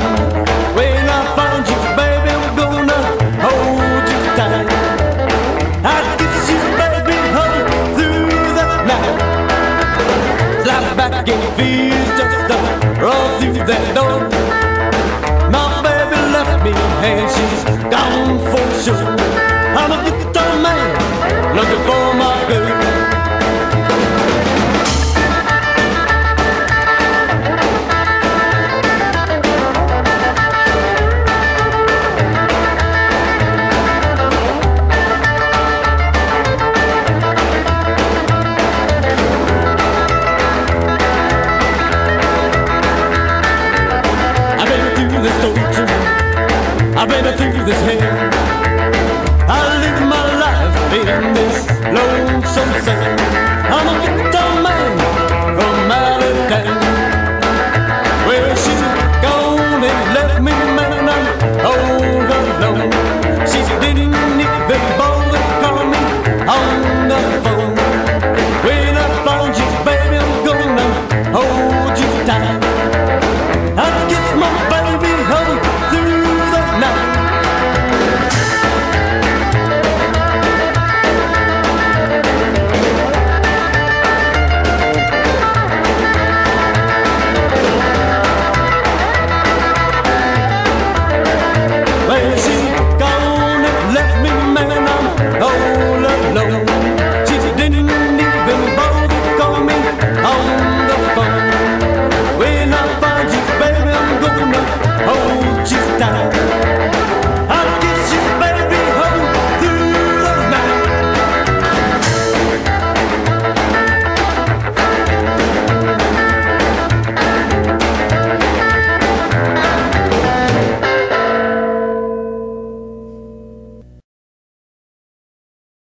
When I find you, baby, I'm gonna hold you tight. I'll kiss you, baby, all through the night. Fly back and feels just roll through that door. My baby left me and she's gone for sure. I'm a guitar man looking for my girl. I've been through this hell. I live my life in this lonesome cell. I'm a guitar man from out of town. Well, she's gone and left me, man, I'm old.